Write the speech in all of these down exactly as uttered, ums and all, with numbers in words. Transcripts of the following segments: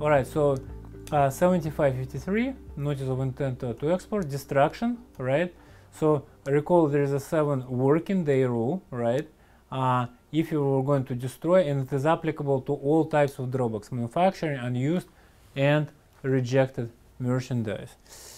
All right, so uh, seventy-five fifty-three, notice of intent to, to export, distraction, right? So recall there is a seven working day rule, right? Uh, if you were going to destroy, and it is applicable to all types of drawbacks, manufacturing, unused, and rejected merchandise.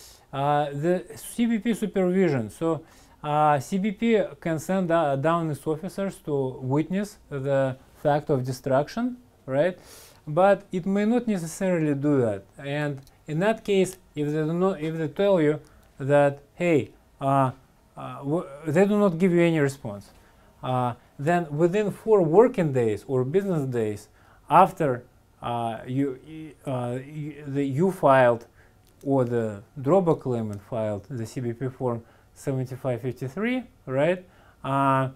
Uh, the C B P supervision. So uh, C B P can send uh, down its officers to witness the fact of destruction, right? But it may not necessarily do that. And in that case, if they do not, if they tell you that, hey, uh, uh, w they do not give you any response, uh, then within four working days or business days after uh, you uh, you, the, you filed or the drawback claimant filed the C B P form seventy-five fifty-three, right? Uh,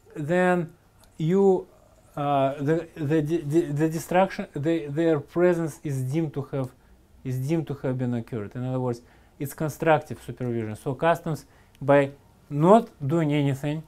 then you uh, the, the the the destruction the, their presence is deemed to have is deemed to have been occurred. In other words, it's constructive supervision. So customs, by not doing anything,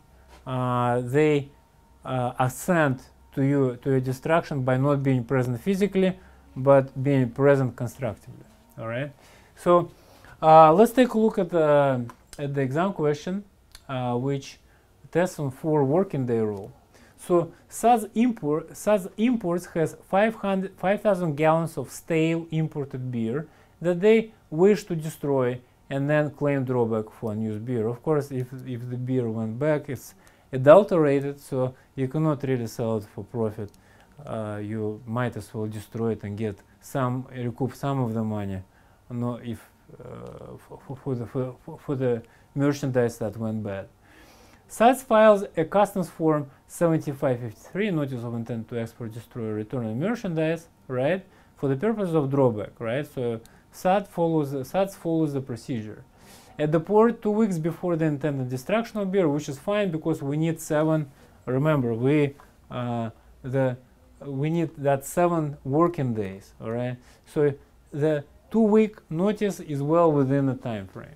uh, they uh, assent to you to your destruction by not being present physically, but being present constructively. All right. So uh, let's take a look at the at the exam question, uh, which tests on four working day rule. So such import such imports has five thousand gallons of stale imported beer that they wish to destroy and then claim drawback for unused beer. Of course, if if the beer went back, it's adulterated, so you cannot really sell it for profit. Uh, you might as well destroy it and get some recoup some of the money. No, if uh, for, for the for, for the merchandise that went bad. Such files a customs form seventy-five fifty-three, notice of intent to export, destroy, or return the merchandise, right? For the purpose of drawback, right? So S A T follows S A T follows the procedure. At the port two weeks before the intended destruction of beer, which is fine because we need seven. Remember, we uh, the we need that seven working days, all right? So the two-week notice is well within the time frame.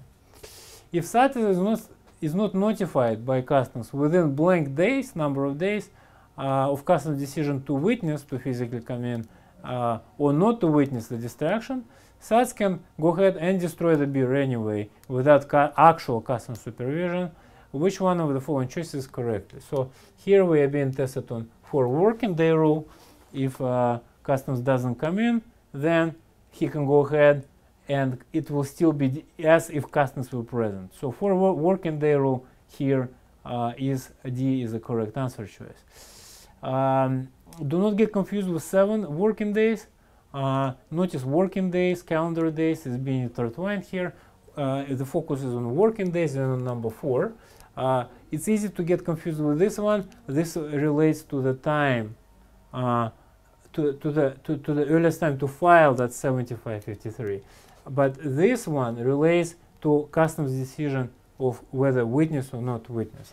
If S A T is not is not notified by customs within blank days, number of days uh, of customs decision to witness, to physically come in, uh, or not to witness the destruction, S A T can go ahead and destroy the beer anyway without cu actual customs supervision. Which one of the following choices correctly? So here we are being tested on for working day rule. If uh, customs doesn't come in, then he can go ahead and it will still be as if customs were present. So for wo working day rule, here uh, is D is the correct answer choice. Um, do not get confused with seven working days. Uh, notice working days, calendar days is being intertwined here. Uh, the focus is on working days and on number four. Uh, it's easy to get confused with this one. This relates to the time, uh, to, to, the, to, to the earliest time to file that seventy-five fifty-three. But this one relates to customs decision of whether witness or not witness.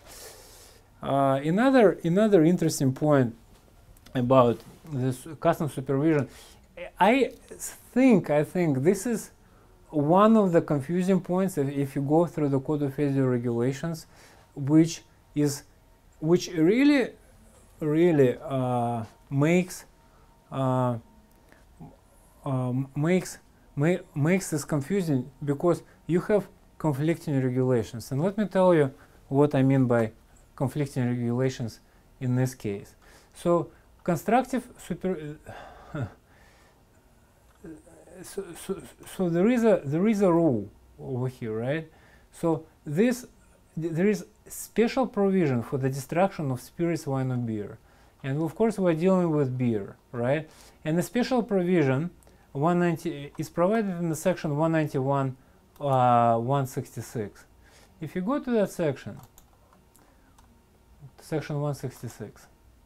Uh, another, another interesting point about this customs supervision, I think, I think this is one of the confusing points if, if you go through the Code of Federal Regulations, which is, which really, really uh, makes, uh, uh, makes, ma makes this confusing because you have conflicting regulations. And let me tell you what I mean by conflicting regulations in this case. So constructive super. Uh, So, so, so there is a there is a rule over here, right? So this th there is special provision for the destruction of spirits, wine, or beer, and of course we're dealing with beer, right? And the special provision one ninety is provided in the section one ninety-one, uh, one sixty-six. If you go to that section, section one sixty-six,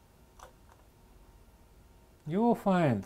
you will find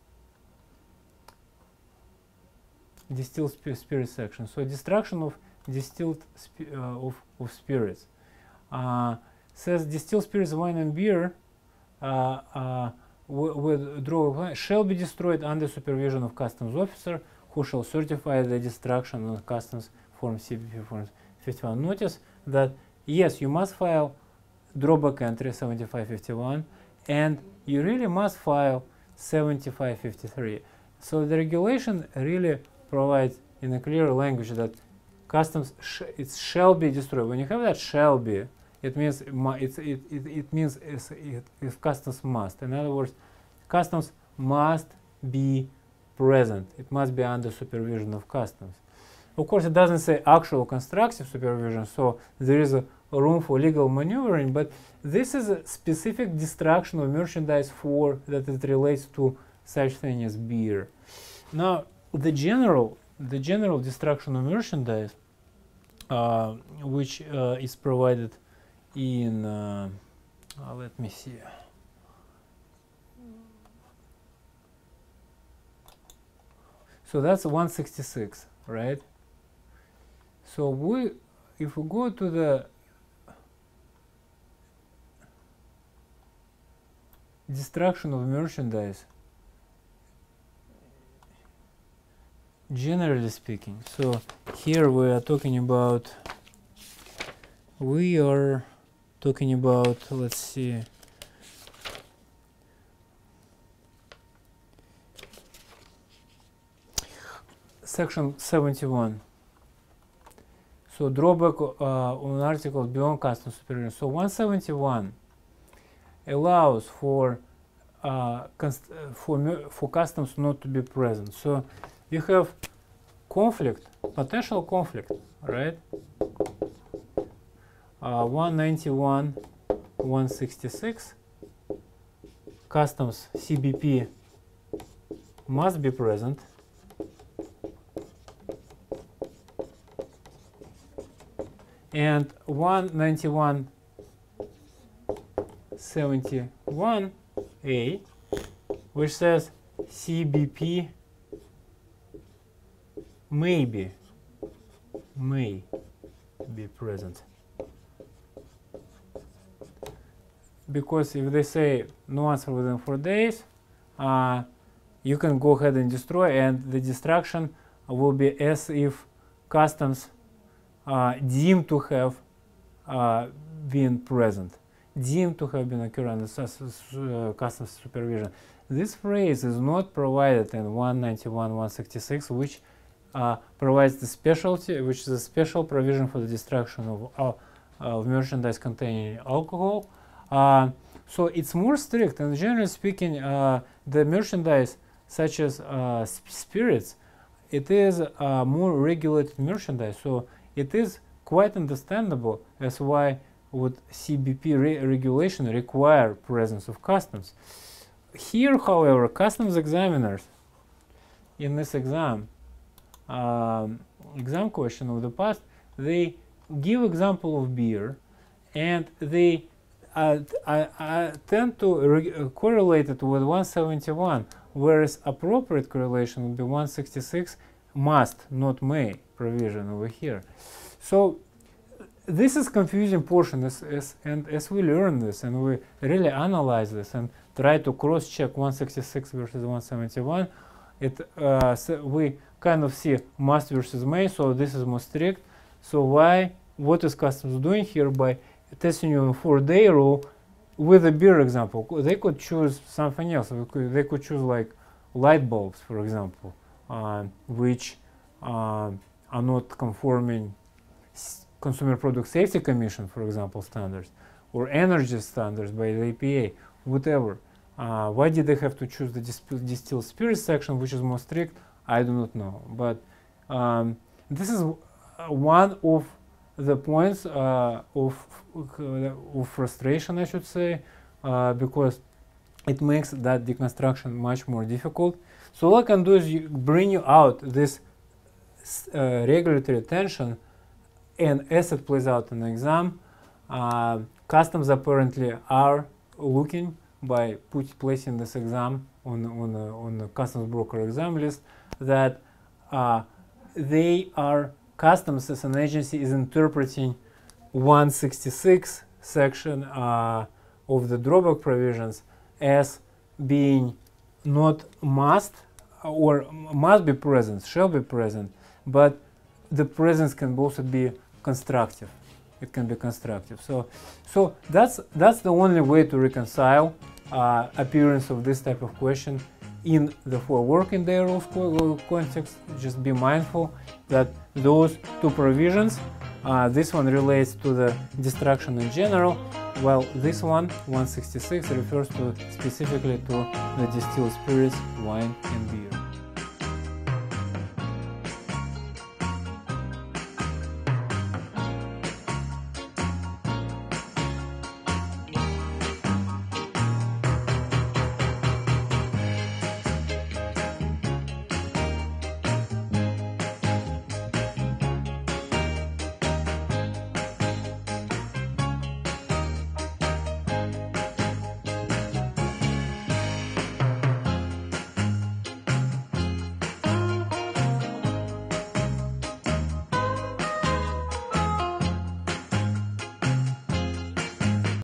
distilled sp spirit section. So destruction of distilled sp uh, of, of spirits. Uh, says distilled spirits, wine, and beer uh, uh, with draw shall be destroyed under supervision of customs officer, who shall certify the destruction on customs form C B P form fifty-one. Notice that yes, you must file drawback entry seventy-five fifty-one, and you really must file seventy-five fifty-three. so the regulation really provides in a clear language that customs sh it shall be destroyed. When you have that shall be, it means it's, it, it, it means it's, it, if customs must. In other words, customs must be present. It must be under supervision of customs. Of course, it doesn't say actual constructive supervision, so there is a room for legal maneuvering, but this is a specific destruction of merchandise for that it relates to such thing as beer. Now, the general, the general destruction of merchandise, uh, which uh, is provided in, uh, uh, let me see. So that's one sixty-six, right? So we, if we go to the destruction of merchandise, generally speaking, so here we are talking about, we are talking about, let's see, section seventy-one. So drawback uh, on articles beyond customs supervision. So one seventy-one allows for uh, for for customs not to be present. So you have conflict, potential conflict, right? Uh, one ninety-one, one sixty-six, customs C B P must be present. And one ninety-one, seventy-one A, which says C B P may be, may be present. Because if they say no answer within four days, uh, you can go ahead and destroy, and the destruction will be as if customs Uh, deemed to have uh, been present, deemed to have been occurring under uh, customs supervision. This phrase is not provided in one ninety-one, one sixty-six, which uh, provides the specialty, which is a special provision for the destruction of, uh, of merchandise containing alcohol. Uh, so it's more strict, and generally speaking, uh, the merchandise such as uh, sp spirits, it is uh, more regulated merchandise. So it is quite understandable as why would C B P re regulation require presence of customs. Here, however, customs examiners in this exam, um, exam question of the past, they give example of beer, and they uh, uh, uh, tend to re uh, correlate it with one seventy-one, whereas appropriate correlation would be one sixty-six, must, not may provision over here. So this is confusing portion, as, as, and as we learn this and we really analyze this and try to cross-check one sixty-six versus one seventy-one, it uh, so we kind of see must versus may. So this is more strict. So why? What is customs doing here by testing you on four-day rule with a beer example? They could choose something else. They could, they could choose like light bulbs, for example, uh, which uh, are not conforming Consumer Product Safety Commission, for example, standards, or energy standards by the E P A, whatever. Uh, why did they have to choose the distilled spirits section, which is more strict? I do not know. But um, this is one of the points uh, of, uh, of frustration, I should say, uh, because it makes that deconstruction much more difficult. So all I can do is you bring you out this Uh, regulatory tension, and as it plays out in the exam, uh, customs apparently are looking by put, placing this exam on on a, on the customs broker exam list that uh, they are customs as an agency is interpreting one sixty-six section uh, of the drawback provisions as being not must or must be present, shall be present, but the presence can also be constructive. It can be constructive. So, so that's that's the only way to reconcile uh, appearance of this type of question in the four working day rules co context, just be mindful that those two provisions, uh, this one relates to the destruction in general, while this one, one sixty-six, refers to specifically to the distilled spirits, wine and beer.